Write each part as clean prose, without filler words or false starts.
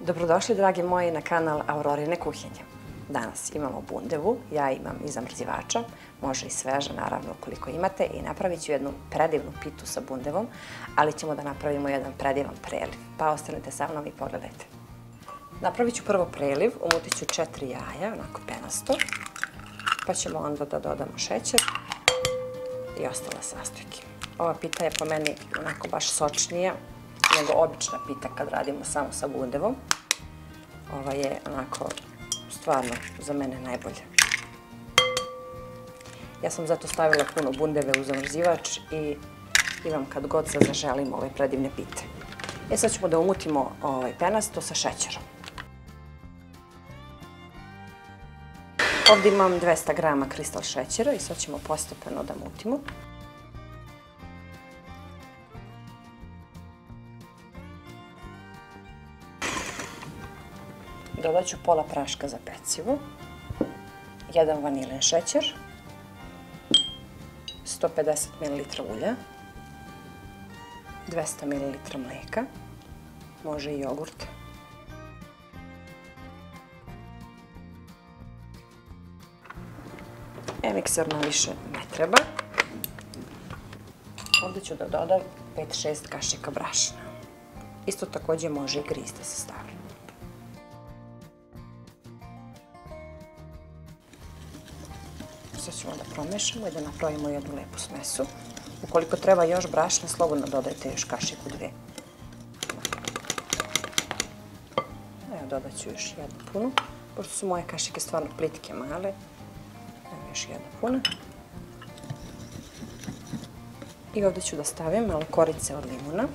Dobrodošli, dragi moji, na kanal Aurorine kuhinje. Danas imamo bundevu, ja imam i zamrzivača, može i sveža, naravno, ukoliko imate, i napravit ću jednu predivnu pitu sa bundevom, ali ćemo da napravimo jedan predivan preliv, pa ostanite sa mnom i pogledajte. Napravit ću prvo preliv, umutit ću 4 jaja, onako penasto, pa ćemo onda da dodamo šećer i ostale sastojke. Ova pita je po meni onako baš sočnija nego obična pita kad radimo samo sa bundevom. Ova je onako stvarno za mene najbolja. Ja sam zato stavila puno bundeve u zamrzivač i imam kad god se zaželim ove predivne pite. Sad ćemo da umutimo penasto sa šećerom. Ovdje imam 200 grama kristal šećera i sad ćemo postepeno da mutimo. Dodat ću pola praška za pecivo, 1 vanilin šećer, 150 ml ulja, 200 ml mleka, može i jogurt. Mikser nam više ne treba. Ovdje ću da dodam 5-6 kašika brašna. Isto također može i gris da se stavi. Sad ćemo da promešamo i da napravimo jednu lepu smesu. Ukoliko treba još brašna, slobodno dodajte još kašiku 2. Evo, dodat ću još jednu punu, pošto su moje kašike stvarno plitke, male. Evo još jedna puna. I ovdje ću da stavim malo korice od limuna.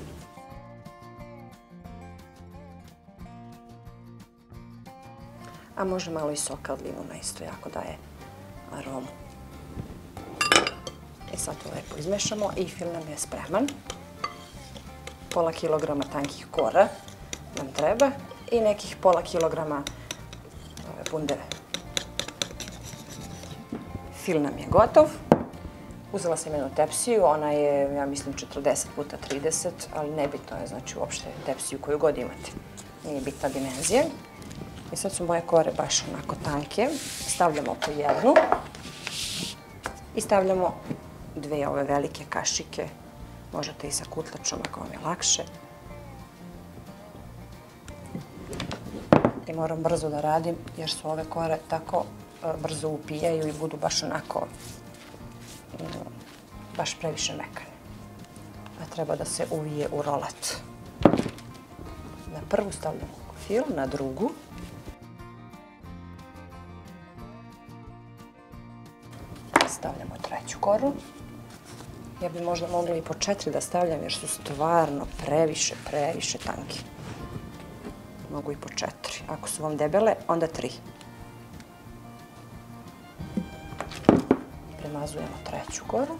A može malo i soka od limuna, isto jako daje aromu. I sad to lepo izmešamo i fil nam je spreman. Pola kilograma tankih kora nam treba i nekih pola kilograma bundeve. Fil nam je gotov. Uzela sam jednu tepsiju, ona je, ja mislim, 40x30, ali nebitno je, znači, uopšte tepsiju koju god imate. Nije bitna dimenzija. I sad su moje kore baš onako tanke. Stavljamo po jednu i stavljamo 2 ove velike kašike. Možete i sa kutlačom ako vam je lakše. I moram brzo da radim jer su ove kore tako brzo upijaju i budu baš onako baš previše mekane. A treba da se uvije u rolat. Na prvu stavljamo fil, na drugu. Stavljamo 3. koru. Ja bi možda mogla i po 4 da stavljam jer su stvarno previše tanki. Mogu i po 4. Ako su vam debele, onda 3. Premazujemo 3. koru.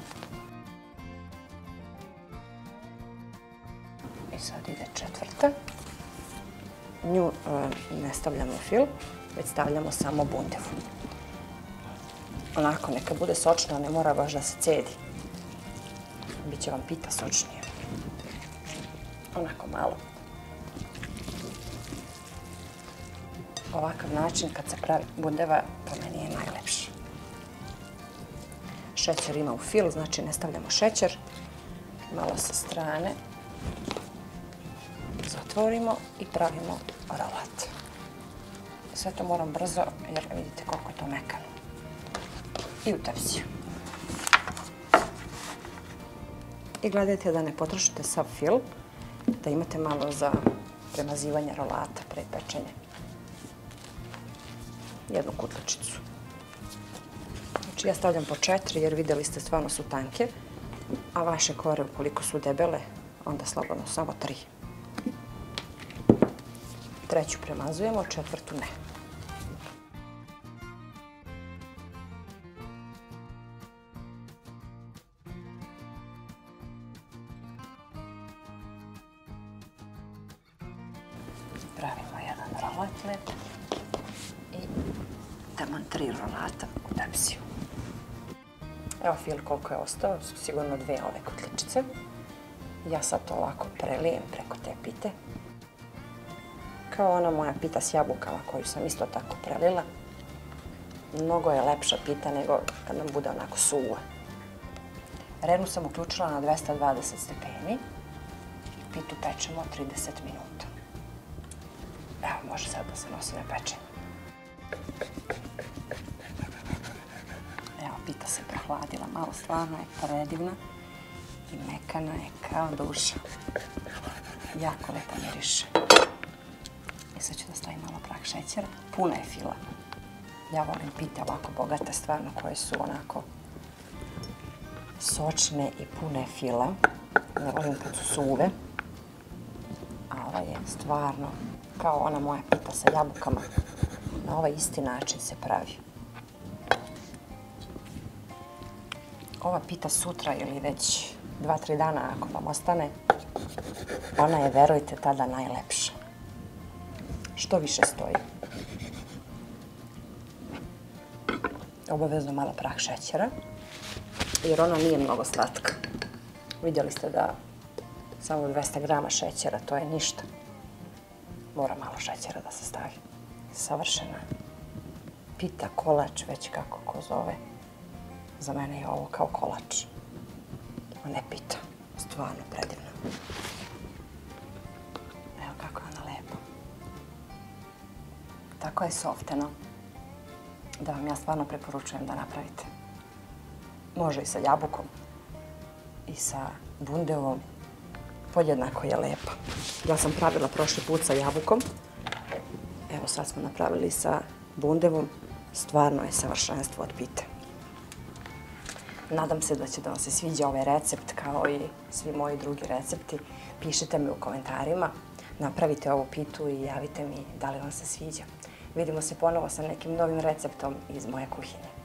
I sad ide 4. Nju ne stavljamo fil, već stavljamo samo bundevu. Onako, neka bude sočna, ne mora baš da se cedi. Biće vam pita sočnije. Onako malo. Ovakav način kad se pravi bundeva, po meni je najlepši. Šećer ima u fil, znači ne stavljamo šećer. Malo sa strane zatvorimo i pravimo rolat. Sve to moram brzo jer vidite koliko je to mekano. I u tepsiju. I gledajte da ne potrošite sav fil, da imate malo za premazivanje rolata pre pečenja. Jednu kutlačicu. Znači ja stavljam po 4 jer vidjeli ste stvarno su tanke, a vaše kore ukoliko su debele, onda slobodno samo 3. 3. premazujemo, 4. ne. Pravimo jedan rolat lep i taman 3 rolata u tepsiju. Evo fil koliko je ostao, su sigurno 2 ove kutličice. Ja sad to ovako prelijem preko te pite. Kao ona moja pita s jabukama koju sam isto tako prelila. Mnogo je lepša pita nego kad nam bude onako suva. Renu sam uključila na 220 stepeni i pitu pečemo 30 minuta. Evo, može sad da se nosi na pečenje. Evo, pita se prehladila malo, stvarno je predivna i mekana je kao duša. Jako lepo miriše. I sad ću da stavim malo prah šećera. Puna je fila. Ja volim pite ovako bogate, stvarno, koje su onako sočne i pune fila. Ne volim kad su suve. A ova je stvarno kao ona moja pita sa jabukama. Na ovaj isti način se pravi. Ova pita sutra ili već 2-3 dana ako vam ostane, ona je, verujte, tada najlepša. Što više stoji. Obavezno malo prah šećera, jer ona nije mnogo slatka. Vidjeli ste da samo 200 grama šećera, to je ništa. Mora malo šećera da se stavi. Savršena pita, kolač, već kako ko zove. Za mene je ovo kao kolač, a ne pita. Stvarno predivno. Evo kako je ona lepo. Tako je softeno da vam ja stvarno preporučujem da napravite. Može i sa jabukom i sa bundevom. Podjednako je lepa. Ja sam pravila prošli put sa jabukom. Evo sad smo napravili sa bundevom. Stvarno je savršenstvo od pite. Nadam se da će da vam se sviđa ovaj recept kao i svi moji drugi recepti. Pišite mi u komentarima, napravite ovu pitu i javite mi da li vam se sviđa. Vidimo se ponovo sa nekim novim receptom iz moje kuhinje.